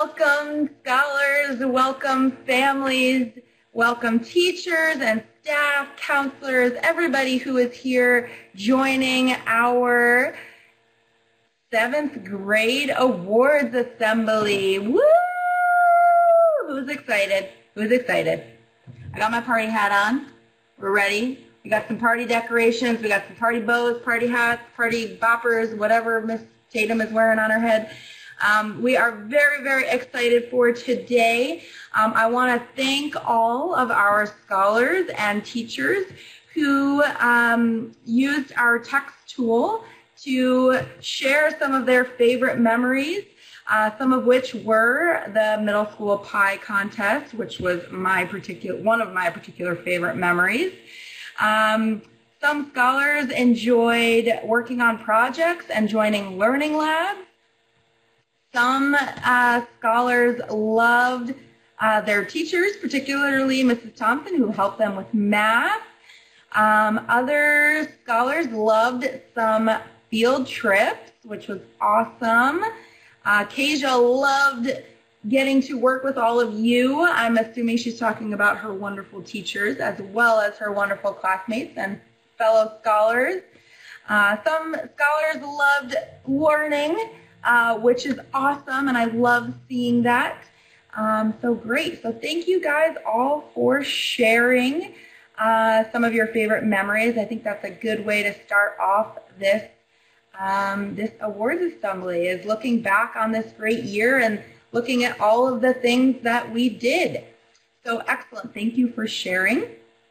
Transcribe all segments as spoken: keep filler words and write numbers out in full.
Welcome scholars, welcome families, welcome teachers and staff, counselors, everybody who is here joining our seventh grade awards assembly. Woo! Who's excited? Who's excited? I got my party hat on. We're ready. We got some party decorations. We got some party bows, party hats, party boppers, whatever Miss Tatum is wearing on her head. Um, we are very, very excited for today. Um, I want to thank all of our scholars and teachers who um, used our text tool to share some of their favorite memories, uh, some of which were the middle school pie contest, which was my particular, one of my particular favorite memories. Um, some scholars enjoyed working on projects and joining learning labs. Some uh, scholars loved uh, their teachers, particularly Missus Thompson, who helped them with math. Um, other scholars loved some field trips, which was awesome. Uh, Kasia loved getting to work with all of you. I'm assuming she's talking about her wonderful teachers as well as her wonderful classmates and fellow scholars. Uh, some scholars loved learning, Uh, which is awesome, and I love seeing that. Um, so great. So thank you guys all for sharing uh, some of your favorite memories. I think that's a good way to start off this um, this awards assembly, is looking back on this great year and looking at all of the things that we did. So excellent. Thank you for sharing.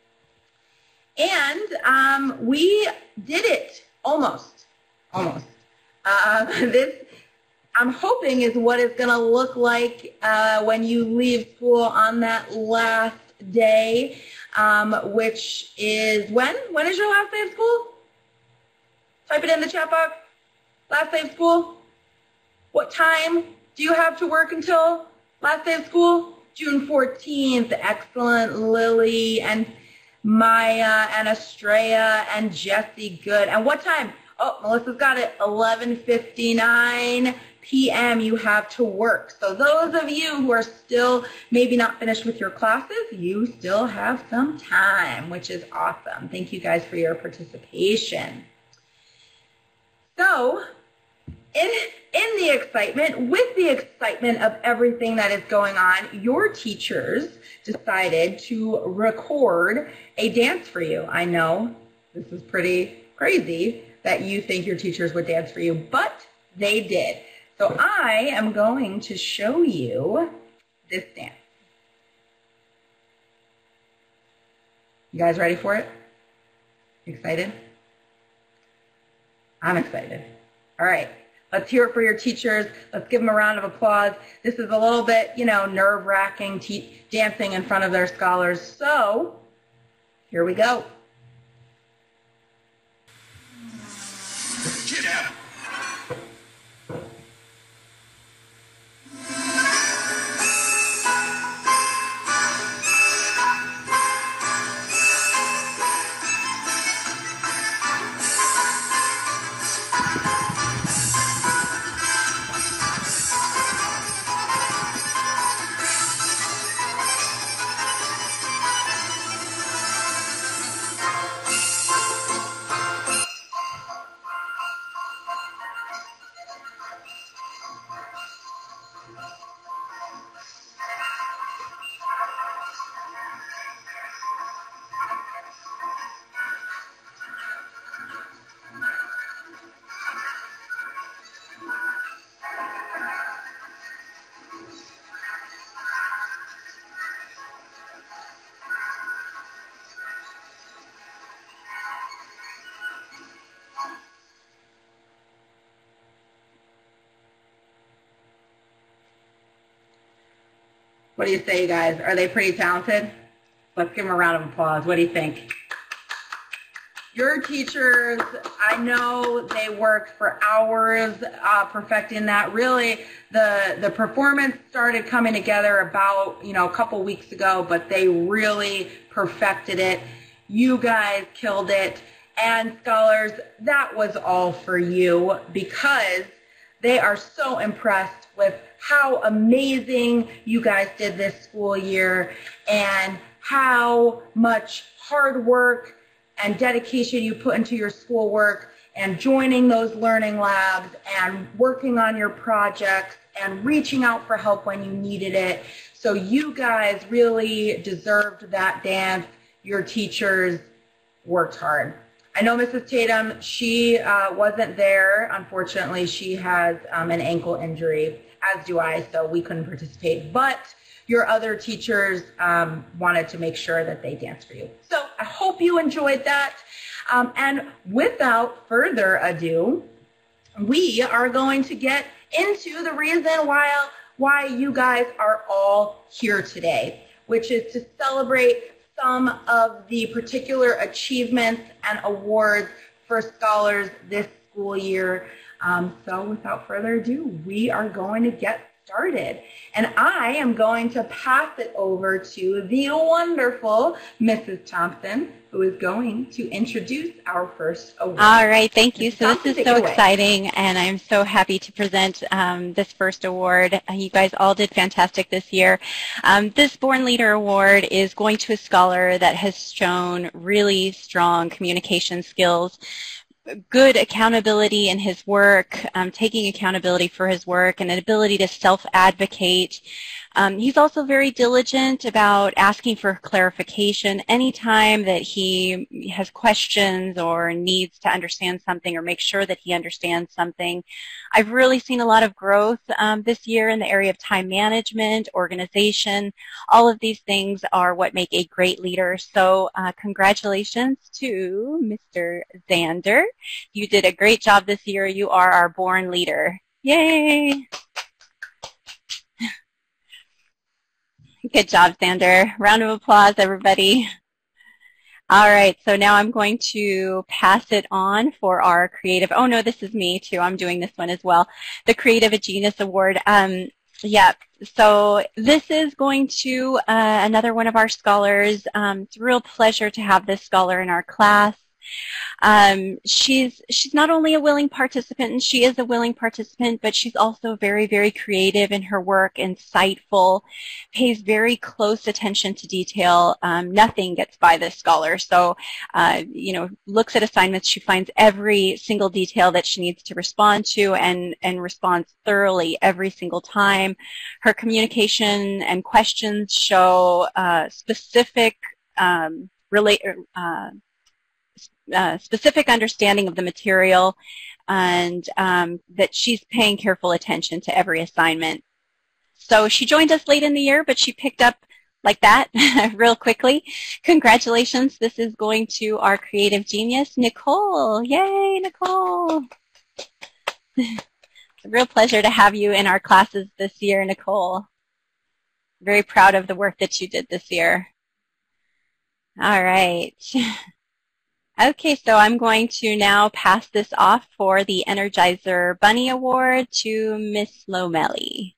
And um, we did it almost. Almost. Uh, this I'm hoping is what it's going to look like uh, when you leave school on that last day, um, which is when? When is your last day of school? Type it in the chat box. Last day of school? What time do you have to work until last day of school? June fourteenth. Excellent, Lily and Maya and Estrella and Jesse. Good. And what time? Oh, Melissa's got it. eleven fifty-nine p m you have to work. So those of you who are still maybe not finished with your classes, you still have some time, which is awesome. Thank you guys for your participation. So in, in the excitement, with the excitement of everything that is going on, your teachers decided to record a dance for you. I know this is pretty crazy that you think your teachers would dance for you, but they did. So I am going to show you this dance. You guys ready for it? Excited? I'm excited. All right, let's hear it for your teachers. Let's give them a round of applause. This is a little bit, you know, nerve-wracking dancing in front of their scholars. So here we go. Get out. What do you say, guys? Are they pretty talented? Let's give them a round of applause. What do you think? Your teachers, I know they worked for hours uh, perfecting that. Really, the, the performance started coming together about, you know, a couple weeks ago, but they really perfected it. You guys killed it. And scholars, that was all for you, because they are so impressed with how amazing you guys did this school year and how much hard work and dedication you put into your schoolwork and joining those learning labs and working on your projects and reaching out for help when you needed it. So you guys really deserved that dance. Your teachers worked hard. I know Missus Tatum, she uh, wasn't there. Unfortunately, she has um, an ankle injury, as do I, so we couldn't participate. But your other teachers um, wanted to make sure that they danced for you. So I hope you enjoyed that. Um, and without further ado, we are going to get into the reason why, why you guys are all here today, which is to celebrate some of the particular achievements and awards for scholars this school year. Um, so without further ado, we are going to get started. And I am going to pass it over to the wonderful Missus Thompson, who is going to introduce our first award. All right, thank you. So Thompson, this is so exciting, and I'm so happy to present um, this first award. Uh, you guys all did fantastic this year. Um, this Born Leader Award is going to a scholar that has shown really strong communication skills, good accountability in his work, um, taking accountability for his work, and an ability to self-advocate. Um, he's also very diligent about asking for clarification anytime that he has questions or needs to understand something or make sure that he understands something. I've really seen a lot of growth um, this year in the area of time management, organization. All of these things are what make a great leader. So uh, congratulations to Mister Zander. You did a great job this year. You are our born leader. Yay! Good job, Zander. Round of applause, everybody. All right, so now I'm going to pass it on for our creative. Oh, no, this is me, too. I'm doing this one as well. The Creative Genius Award. Um, yeah, so this is going to uh, another one of our scholars. Um, it's a real pleasure to have this scholar in our class. Um, she's she's not only a willing participant, and she is a willing participant, but she's also very, very creative in her work, insightful, pays very close attention to detail. Um, nothing gets by this scholar. So, uh, you know, looks at assignments, she finds every single detail that she needs to respond to and, and responds thoroughly every single time. Her communication and questions show uh, specific um, relate. Uh, Uh, specific understanding of the material, and um, that she's paying careful attention to every assignment. So she joined us late in the year, but she picked up like that real quickly. Congratulations. This is going to our creative genius, Nicole. Yay, Nicole. It's a real pleasure to have you in our classes this year, Nicole. Very proud of the work that you did this year. All right. Okay, so I'm going to now pass this off for the Energizer Bunny Award to Miss Lomelli.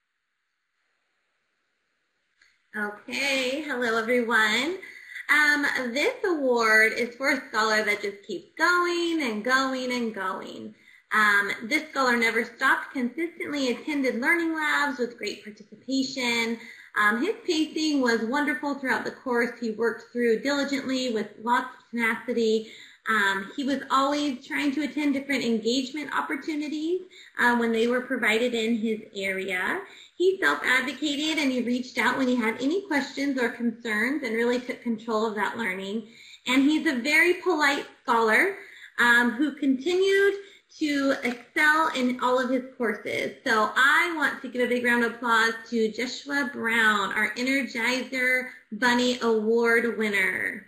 Okay, hello everyone. Um, this award is for a scholar that just keeps going and going and going. Um, this scholar never stopped, consistently attended learning labs with great participation. Um, his pacing was wonderful throughout the course. He worked through diligently with lots of tenacity. Um, he was always trying to attend different engagement opportunities uh, when they were provided in his area. He self-advocated and he reached out when he had any questions or concerns and really took control of that learning. And he's a very polite scholar um, who continued to excel in all of his courses. So I want to give a big round of applause to Joshua Brown, our Energizer Bunny Award winner.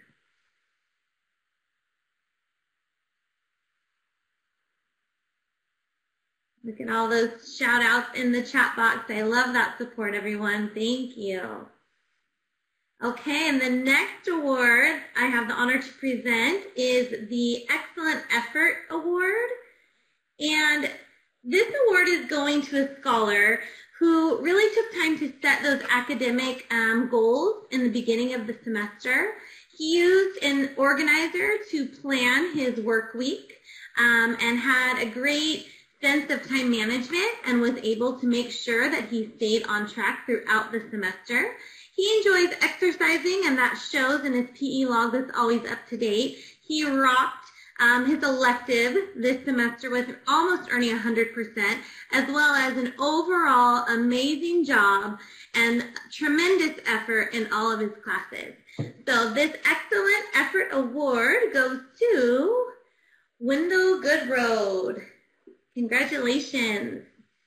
Look at all those shout outs in the chat box. I love that support, everyone. Thank you. Okay, and the next award I have the honor to present is the Excellent Effort Award. And this award is going to a scholar who really took time to set those academic um, goals in the beginning of the semester. He used an organizer to plan his work week um, and had a great extensive time management and was able to make sure that he stayed on track throughout the semester. He enjoys exercising, and that shows in his P E log that's always up to date. He rocked um, his elective this semester with almost earning one hundred percent, as well as an overall amazing job and tremendous effort in all of his classes. So this Excellent Effort Award goes to Wendell Goodroad. Congratulations.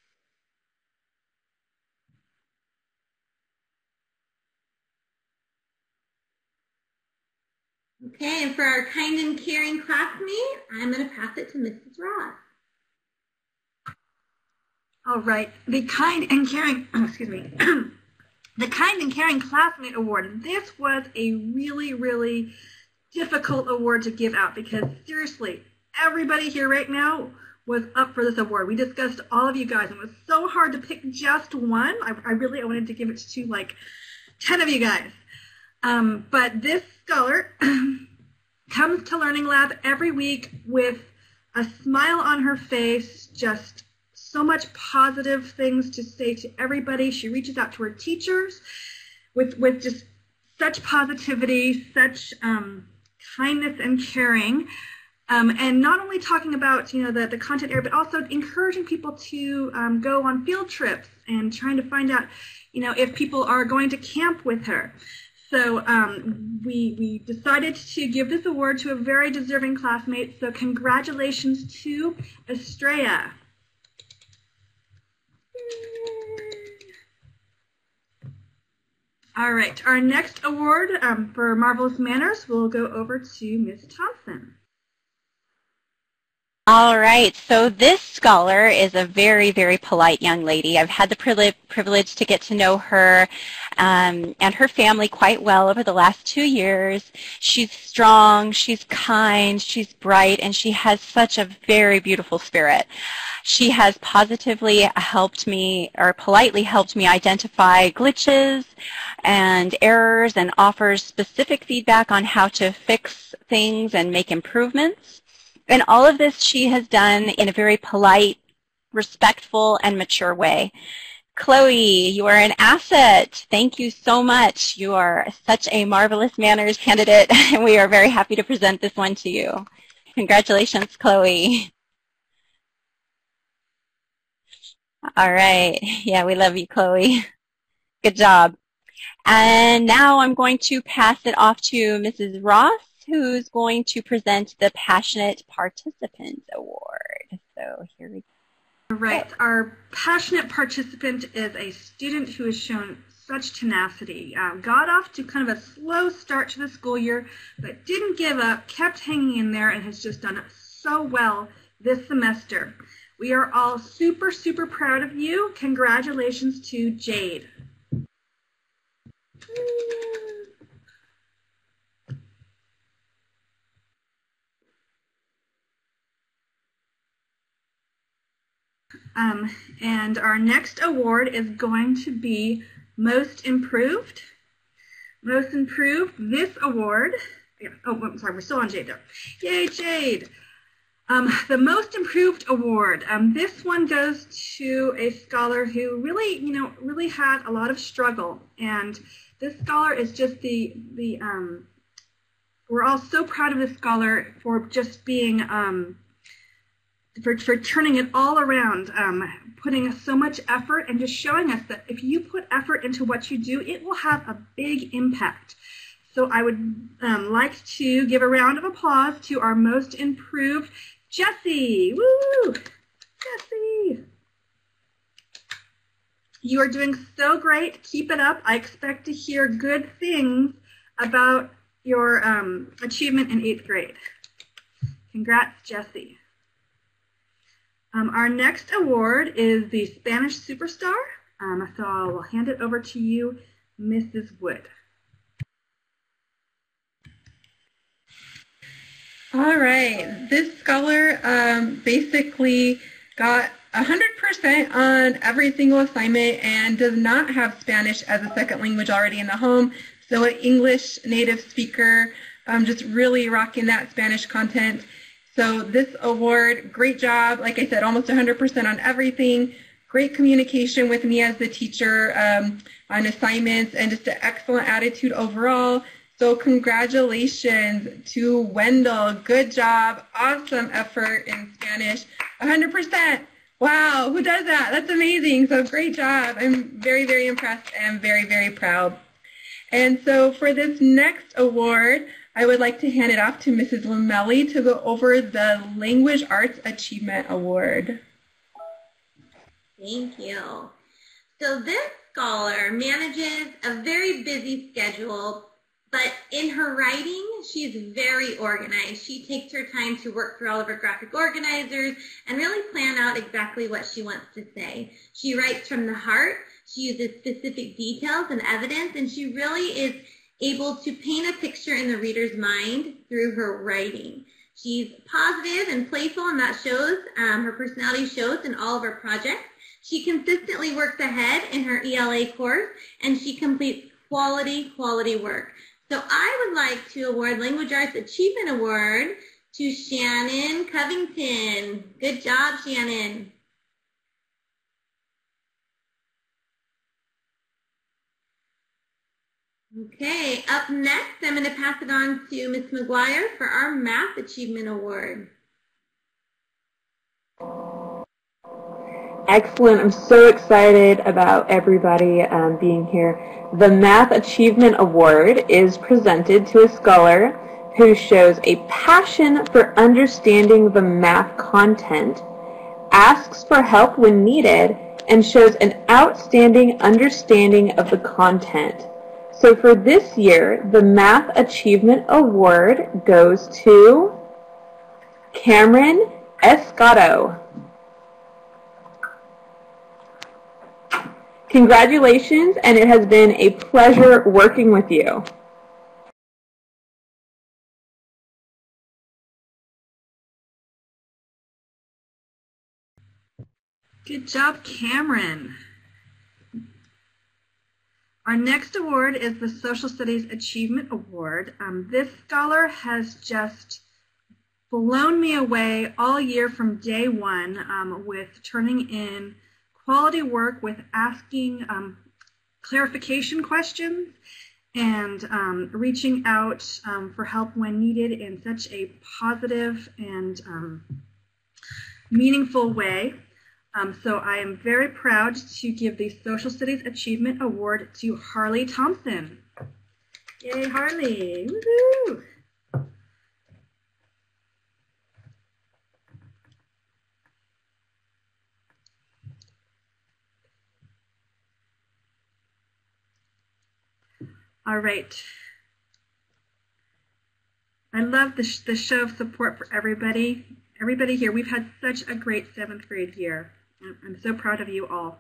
Okay, and for our kind and caring classmate, I'm going to pass it to Missus Ross. All right, the kind and caring, oh, excuse me, the Kind and Caring Classmate Award. This was a really, really difficult award to give out because seriously, everybody here right now was up for this award. We discussed all of you guys, and it was so hard to pick just one. I, I really I wanted to give it to like ten of you guys. Um, but this scholar comes to Learning Lab every week with a smile on her face, just so much positive things to say to everybody. She reaches out to her teachers with, with just such positivity, such um, kindness and caring. Um, and not only talking about, you know, the, the content area, but also encouraging people to um, go on field trips and trying to find out, you know, if people are going to camp with her. So um, we, we decided to give this award to a very deserving classmate. So congratulations to Estrella. All right, our next award um, for Marvelous Manners will go over to Miz Thompson. All right, so this scholar is a very, very polite young lady. I've had the privilege to get to know her um, and her family quite well over the last two years. She's strong, she's kind, she's bright, and she has such a very beautiful spirit. She has positively helped me, or politely helped me identify glitches and errors and offers specific feedback on how to fix things and make improvements. And all of this she has done in a very polite, respectful, and mature way. Chloe, you are an asset. Thank you so much. You are such a marvelous manners candidate, and we are very happy to present this one to you. Congratulations, Chloe. All right. Yeah, we love you, Chloe. Good job. And now I'm going to pass it off to Missus Ross, who's going to present the Passionate Participant Award. So here we go. Right. Our passionate participant is a student who has shown such tenacity. Uh, got off to kind of a slow start to the school year, but didn't give up, kept hanging in there, and has just done so well this semester. We are all super, super proud of you. Congratulations to Jade. Um, and our next award is going to be Most Improved. Most Improved, this award, yeah, oh, I'm sorry, we're still on Jade there. Yay, Jade! Um, the Most Improved Award, um, this one goes to a scholar who really, you know, really had a lot of struggle. And this scholar is just the, the um, we're all so proud of this scholar for just being, um, For, for turning it all around, um, putting so much effort and just showing us that if you put effort into what you do, it will have a big impact. So I would um, like to give a round of applause to our Most Improved, Jessie. Woo! Jessie! You are doing so great. Keep it up. I expect to hear good things about your um, achievement in eighth grade. Congrats, Jessie. Um, our next award is the Spanish Superstar, um, so I will hand it over to you, Missus Wood. All right, this scholar um, basically got one hundred percent on every single assignment and does not have Spanish as a second language already in the home, so an English native speaker, um, just really rocking that Spanish content. So this award, great job. Like I said, almost one hundred percent on everything. Great communication with me as the teacher um, on assignments, and just an excellent attitude overall. So congratulations to Wendell. Good job. Awesome effort in Spanish. one hundred percent. Wow, who does that? That's amazing. So great job. I'm very, very impressed and very, very proud. And so for this next award, I would like to hand it off to Missus Lamelli to go over the Language Arts Achievement Award. Thank you. So this scholar manages a very busy schedule, but in her writing, she's very organized. She takes her time to work through all of her graphic organizers and really plan out exactly what she wants to say. She writes from the heart. She uses specific details and evidence, and she really is able to paint a picture in the reader's mind through her writing. She's positive and playful, and that shows, um, her personality shows in all of her projects. She consistently works ahead in her E L A course, and she completes quality, quality work. So I would like to award Language Arts Achievement Award to Shannon Covington. Good job, Shannon. Okay, up next, I'm going to pass it on to Miz McGuire for our Math Achievement Award. Excellent. I'm so excited about everybody um, being here. The Math Achievement Award is presented to a scholar who shows a passion for understanding the math content, asks for help when needed, and shows an outstanding understanding of the content. So for this year, the Math Achievement Award goes to Cameron Escato. Congratulations, and it has been a pleasure working with you. Good job, Cameron. Our next award is the Social Studies Achievement Award. Um, this scholar has just blown me away all year from day one um, with turning in quality work, with asking um, clarification questions, and um, reaching out um, for help when needed in such a positive and um, meaningful way. Um, so I am very proud to give the Social Studies Achievement Award to Harley Thompson. Yay, Harley! Woohoo! All right. I love the, sh the show of support for everybody. Everybody here. We've had such a great seventh grade year. I'm so proud of you all.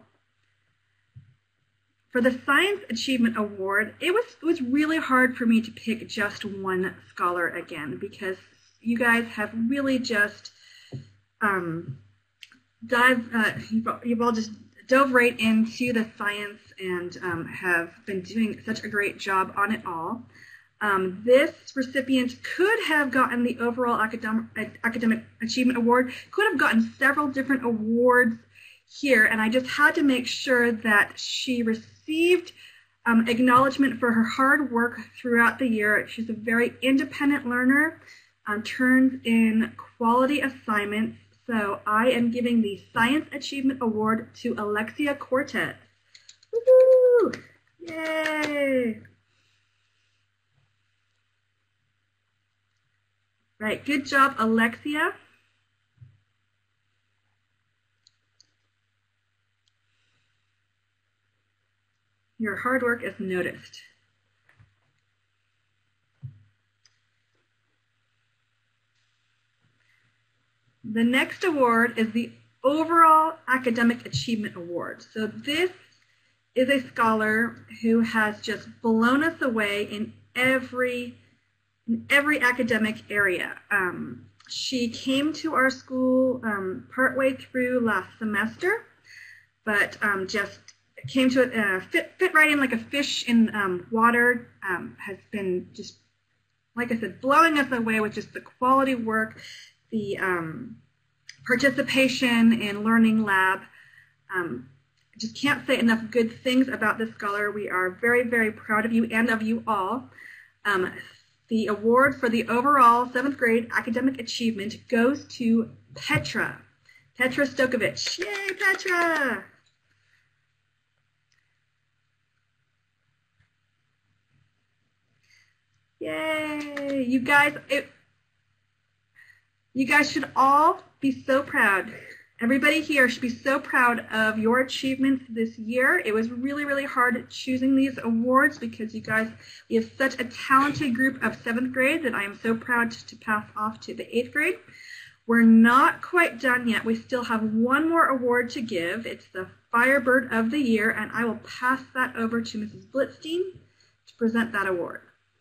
For the Science Achievement Award, it was, it was really hard for me to pick just one scholar again, because you guys have really just um, dive, uh, you've, you've all just dove right into the science and um, have been doing such a great job on it all. Um, this recipient could have gotten the overall academic, academic achievement award, could have gotten several different awards here, and I just had to make sure that she received um, acknowledgement for her hard work throughout the year. She's a very independent learner, um, turns in quality assignments, so I am giving the Science Achievement Award to Alexia Cortez. Woohoo! Yay! Right, good job, Alexia. Your hard work is noticed. The next award is the Overall Academic Achievement Award. So this is a scholar who has just blown us away in every in every academic area. Um, she came to our school um, partway through last semester, but um, just came to it, uh, fit, fit right in like a fish in um, water, um, has been just, like I said, blowing us away with just the quality work the um, participation in Learning Lab. Um, I just can't say enough good things about this scholar. We are very, very proud of you and of you all. Um, the award for the overall seventh grade academic achievement goes to Petra. Petra Stokovich. Yay, Petra! Yay! You guys, it, you guys should all be so proud. Everybody here should be so proud of your achievements this year. It was really, really hard choosing these awards because you guys, we have such a talented group of seventh grade that I am so proud to pass off to the eighth grade. We're not quite done yet. We still have one more award to give. It's the Firebird of the Year, and I will pass that over to Missus Blitzstein to present that award.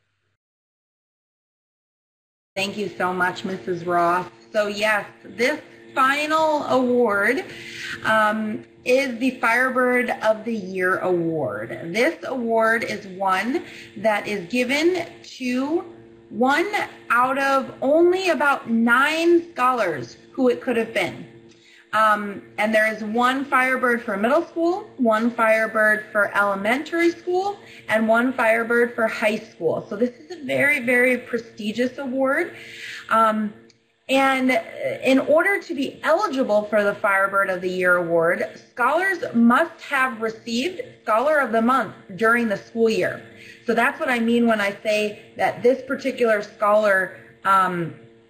Thank you so much, Missus Ross. So yes, this final award um, is the Firebird of the Year award. This award is one that is given to one out of only about nine scholars who it could have been. Um, and there is one Firebird for middle school, one Firebird for elementary school, and one Firebird for high school. So this is a very, very prestigious award. Um, and in order to be eligible for the Firebird of the Year award, scholars must have received Scholar of the Month during the school year. So that's what I mean when I say that this particular scholar um,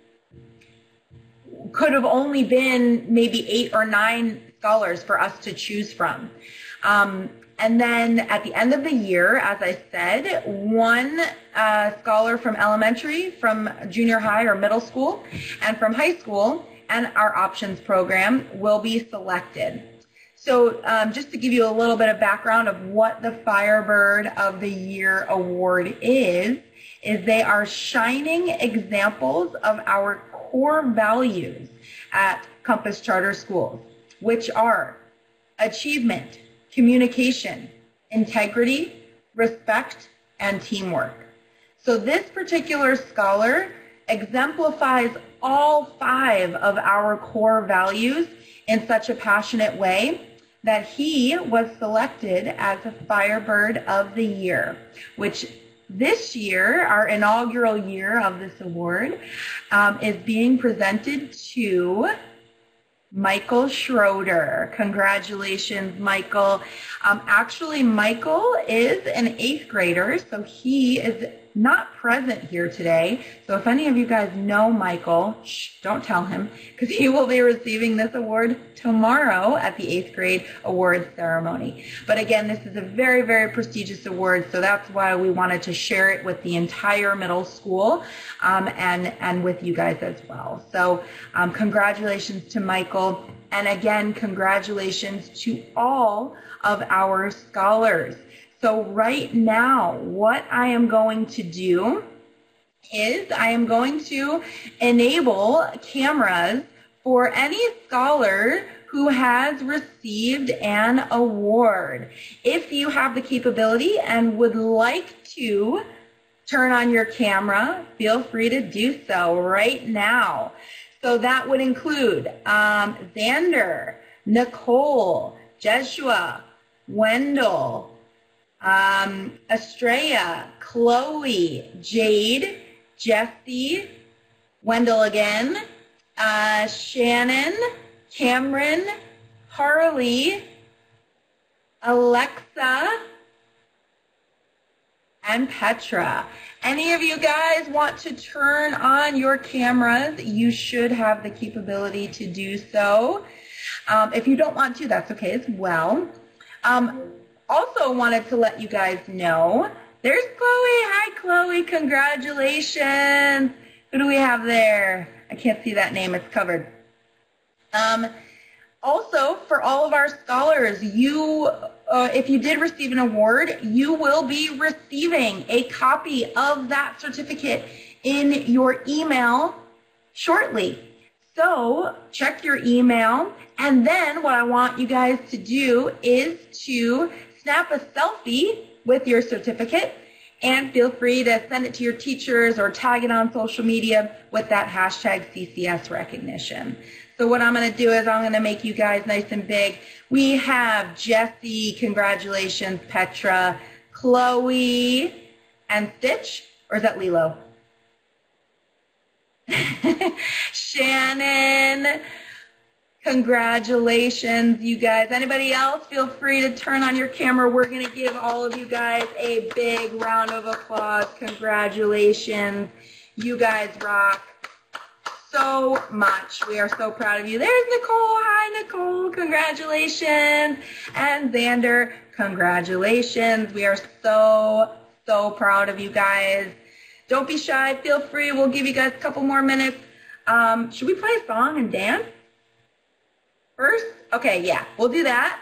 could have only been maybe eight or nine scholars for us to choose from. Um, and then at the end of the year, as I said, one uh, scholar from elementary, from junior high or middle school, and from high school, and our options program will be selected. So um, just to give you a little bit of background of what the Firebird of the Year award is, is they are shining examples of our core values at Compass Charter Schools, which are achievement, communication, integrity, respect, and teamwork. So this particular scholar exemplifies all five of our core values in such a passionate way that he was selected as a Firebird of the Year, which this year, our inaugural year of this award, um, is being presented to Michael Schroeder. Congratulations, Michael. Um, actually, Michael is an eighth grader, so he is not present here today. So if any of you guys know Michael, shh, don't tell him, because he will be receiving this award tomorrow at the eighth grade awards ceremony. But again, this is a very, very prestigious award, so that's why we wanted to share it with the entire middle school um, and, and with you guys as well. So um, congratulations to Michael, and again, congratulations to all of our scholars. So right now, what I am going to do is I am going to enable cameras for any scholar who has received an award. If you have the capability and would like to turn on your camera, feel free to do so right now. So that would include um, Xander, Nicole, Jeshua, Wendell, Um, Estrella, Chloe, Jade, Jessie, Wendell again, uh, Shannon, Cameron, Harley, Alexa, and Petra. Any of you guys want to turn on your cameras? You should have the capability to do so. Um, if you don't want to, that's okay as well. Um, Also wanted to let you guys know, there's Chloe. Hi, Chloe. Congratulations. Who do we have there? I can't see that name. It's covered. Um, also, for all of our scholars, you, uh, if you did receive an award, you will be receiving a copy of that certificate in your email shortly. So check your email, and then what I want you guys to do is to snap a selfie with your certificate And feel free to send it to your teachers or tag it on social media with that hashtag C C S recognition. So what I'm going to do is I'm going to make you guys nice and big. We have Jessie, congratulations, Petra, Chloe, and Stitch, or is that Lilo? Shannon, congratulations, you guys. Anybody else, feel free to turn on your camera. We're going to give all of you guys a big round of applause. Congratulations. You guys rock so much. We are so proud of you. There's Nicole. Hi, Nicole. Congratulations. And Xander, congratulations. We are so, so proud of you guys. Don't be shy. Feel free. We'll give you guys a couple more minutes. Um, should we play a song and dance first? Okay, yeah, we'll do that.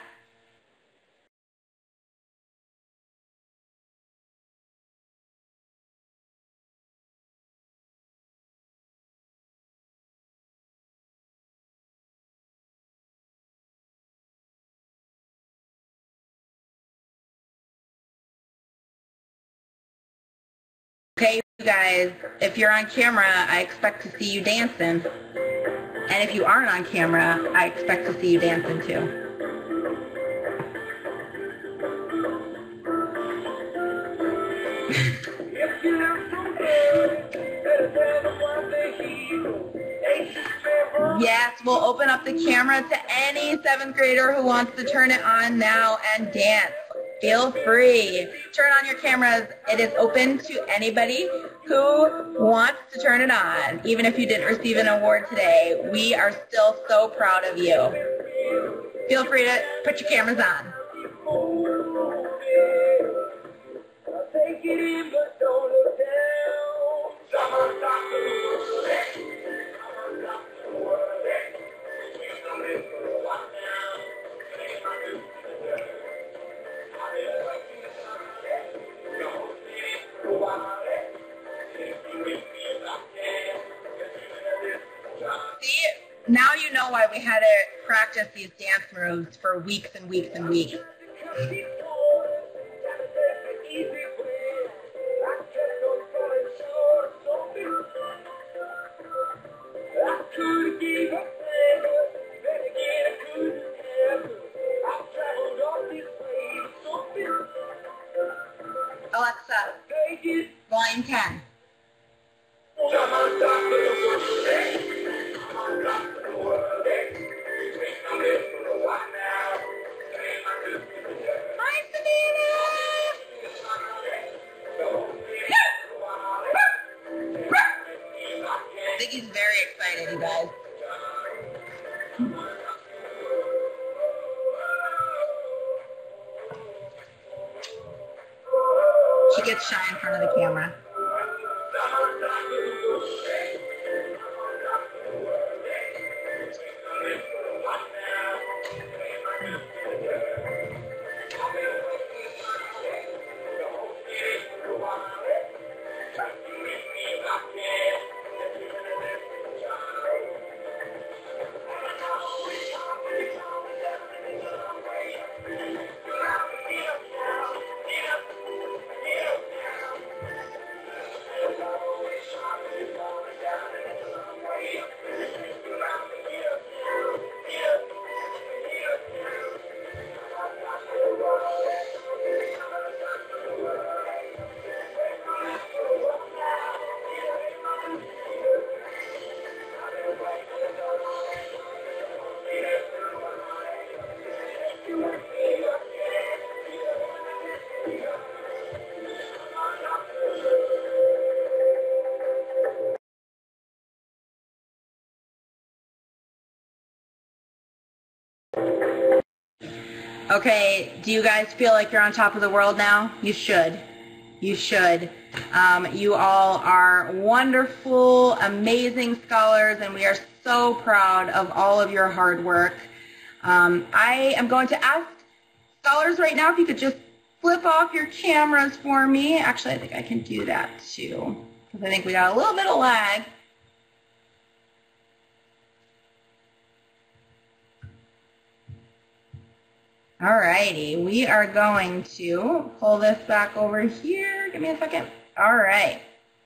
Okay, you guys, if you're on camera, I expect to see you dancing. And if you aren't on camera, I expect to see you dancing too. Yes, we'll open up the camera to any seventh grader who wants to turn it on now and dance. Feel free. Turn on your cameras. It is open to anybody who wants to turn it on. Even if you didn't receive an award today, we are still so proud of you. Feel free to put your cameras on. See, now you know why we had to practice these dance moves for weeks and weeks and weeks. Alexa, volume ten. Hi, Savannah! Ziggy's very excited, you guys. She gets shy in front of the camera. Okay, do you guys feel like you're on top of the world now? You should. You should. Um, you all are wonderful, amazing scholars, and we are so proud of all of your hard work. Um, I am going to ask scholars right now if you could just flip off your cameras for me. Actually, I think I can do that too, because I think we got a little bit of lag. All righty, we are going to pull this back over here. Give me a second. All right.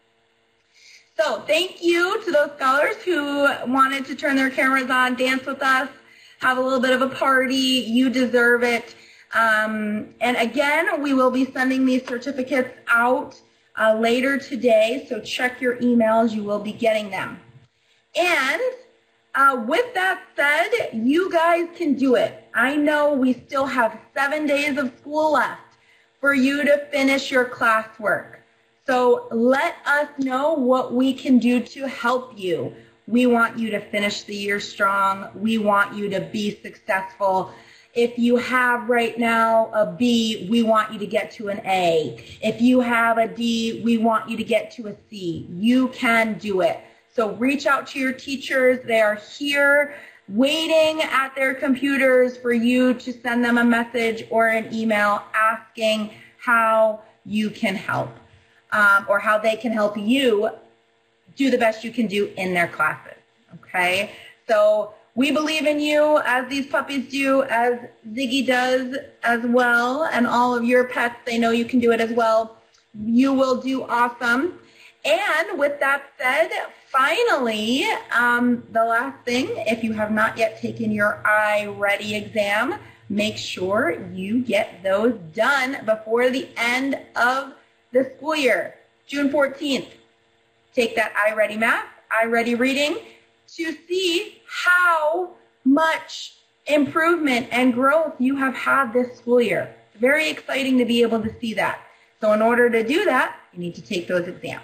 So thank you to those scholars who wanted to turn their cameras on, dance with us, have a little bit of a party. You deserve it. Um, and again, we will be sending these certificates out uh, later today, so check your emails. You will be getting them. And uh, with that said, you guys can do it. I know we still have seven days of school left for you to finish your classwork. So let us know what we can do to help you. We want you to finish the year strong. We want you to be successful. If you have right now a B, we want you to get to an A. If you have a D, we want you to get to a C. You can do it. So reach out to your teachers. They are here waiting at their computers for you to send them a message or an email asking how you can help um, or how they can help you do the best you can do in their classes. Okay? So we believe in you, as these puppies do, as Ziggy does as well, and all of your pets, they know you can do it as well. You will do awesome. And with that said, finally, um, the last thing, if you have not yet taken your iReady exam, make sure you get those done before the end of the school year, June fourteenth. Take that iReady Math, iReady Reading, to see how much improvement and growth you have had this school year. It's very exciting to be able to see that. So in order to do that, you need to take those exams.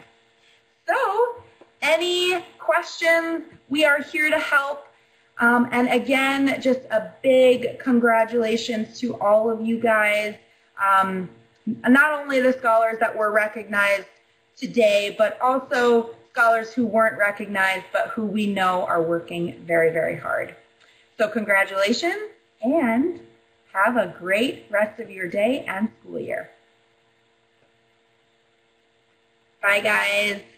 So any questions? We are here to help. Um, and again, just a big congratulations to all of you guys. Um, not only the scholars that were recognized today, but also scholars who weren't recognized, but who we know are working very, very hard. So congratulations, and have a great rest of your day and school year. Bye, guys.